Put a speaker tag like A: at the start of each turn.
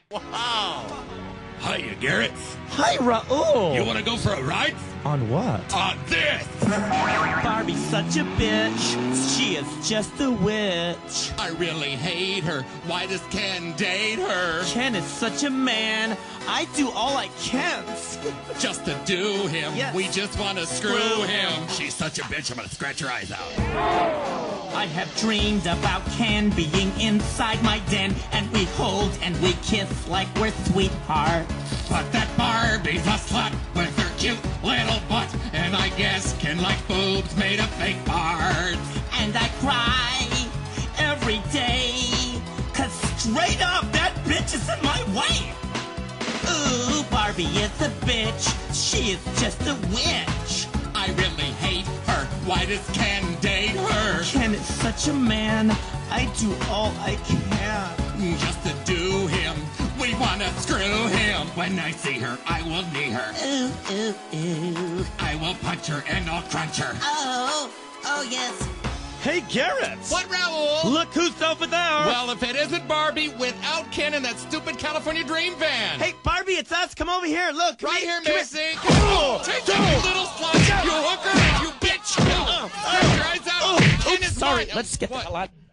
A: Wow. Hiya, Garrett.
B: Hi, Raul.
A: You want to go for a ride?
B: On what?
A: On this.
C: Barbie's such a bitch. She is just a witch.
A: I really hate her. Why does Ken date her?
C: Ken is such a man. I do all I can.
A: Just to do him.
C: Yes.
A: We just want to screw him. She's such a bitch, I'm going to scratch her eyes out.
C: I have dreamed about Ken being inside my den, and we hold and we kiss like we're sweethearts.
A: But that Barbie's a slut with her cute little butt, and I guess Ken likes boobs made of fake parts.
C: And I cry every day, 'cause straight up that bitch is in my way. Ooh, Barbie is a bitch. She is just a witch.
A: I really hate her. Why does Ken date her?
C: Ken is such a man. I do all I can.
A: Just to do him. We want to screw him. When I see her, I will knee her.
C: Ooh, ooh, ooh.
A: I will punch her and I'll crunch her.
C: Oh yes.
B: Hey, Garrett.
A: What, Raul?
B: Look who's over there.
A: Well, if it isn't Barbie without Ken in that stupid California Dream van.
B: Hey, Barbie, it's us. Come over here. Look.
A: Right here,
B: come
A: Missy. Come on. Take that, you little slut. You hooker. You bitch. Scratch your eyes out. Ken is
B: Sorry.
A: mine.
B: Let's get the
A: What?
B: hell out.